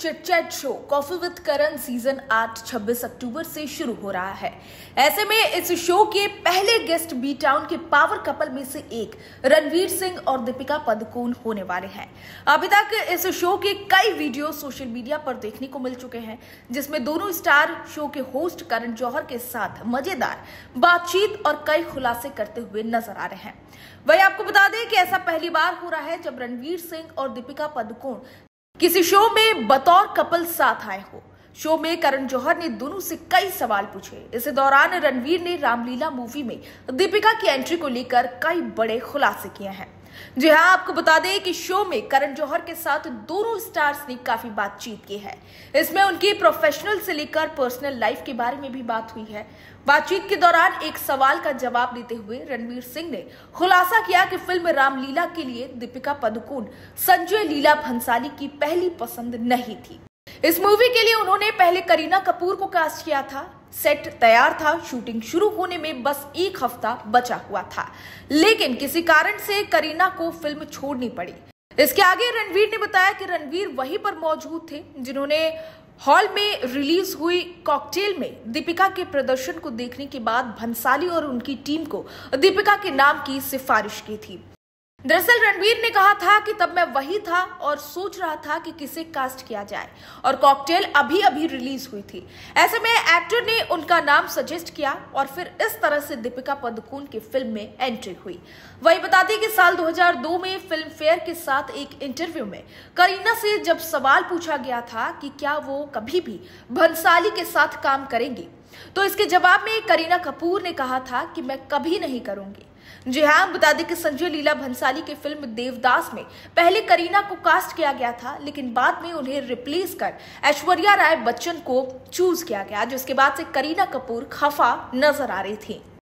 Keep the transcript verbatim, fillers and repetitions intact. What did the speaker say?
Chit chat show coffee with Karan season आठ छब्बीस अक्टूबर से शुरू हो रहा है। ऐसे में इस शो के पहले गेस्ट बी टाउन के पावर कपल में से एक रणवीर सिंह और दीपिका पादुकोण होने वाले हैं। अभी तक इस शो के कई वीडियो सोशल मीडिया पर देखने को मिल चुके हैं, जिसमें दोनों स्टार शो के होस्ट करण जौहर के साथ मजेदार बातचीत और कई खुलासे करते हुए नजर आ रहे हैं। वही आपको बता दें कि ऐसा पहली बार हो रहा है जब रणवीर सिंह और दीपिका पादुकोण किसी शो में बतौर कपल साथ आए हो। शो में करण जौहर ने दोनों से कई सवाल पूछे। इस दौरान रणवीर ने रामलीला मूवी में दीपिका की एंट्री को लेकर कई बड़े खुलासे किए हैं। जी हां, आपको बता दें कि शो में करण जौहर के साथ दोनों स्टार्स ने काफी बातचीत की है। इसमें उनकी प्रोफेशनल से लेकर पर्सनल लाइफ के बारे में भी बात हुई है। बातचीत के दौरान एक सवाल का जवाब देते हुए रणवीर सिंह ने खुलासा किया कि फिल्म रामलीला के लिए दीपिका पादुकोण संजय लीला भंसाली की पहली पसंद नहीं थी। इस मूवी के लिए उन्होंने पहले करीना कपूर को कास्ट किया था। सेट तैयार था, शूटिंग शुरू होने में बस एक हफ्ता बचा हुआ था, लेकिन किसी कारण से करीना को फिल्म छोड़नी पड़ी। इसके आगे रणवीर ने बताया कि रणवीर वहीं पर मौजूद थे जिन्होंने हॉल में रिलीज हुई कॉकटेल में दीपिका के प्रदर्शन को देखने के बाद भंसाली और उनकी टीम को दीपिका के नाम की सिफारिश की थी। दरअसल रणवीर ने कहा था कि तब मैं वही था और सोच रहा था कि किसे कास्ट किया जाए, और कॉकटेल अभी अभी रिलीज हुई थी। ऐसे में एक्टर ने उनका नाम सजेस्ट किया और फिर इस तरह से दीपिका पादुकोण की फिल्म में एंट्री हुई। वही बता दें कि साल दो हज़ार दो में फिल्म फेयर के साथ एक इंटरव्यू में करीना से जब सवाल पूछा गया था कि क्या वो कभी भी भंसाली के साथ काम करेंगी, तो इसके जवाब में करीना कपूर ने कहा था कि मैं कभी नहीं करूंगी। जी हाँ, बता दें कि संजय लीला भंसाली की फिल्म देवदास में पहले करीना को कास्ट किया गया था, लेकिन बाद में उन्हें रिप्लेस कर ऐश्वर्या राय बच्चन को चूज किया गया, जिसके बाद से करीना कपूर खफा नजर आ रही थी।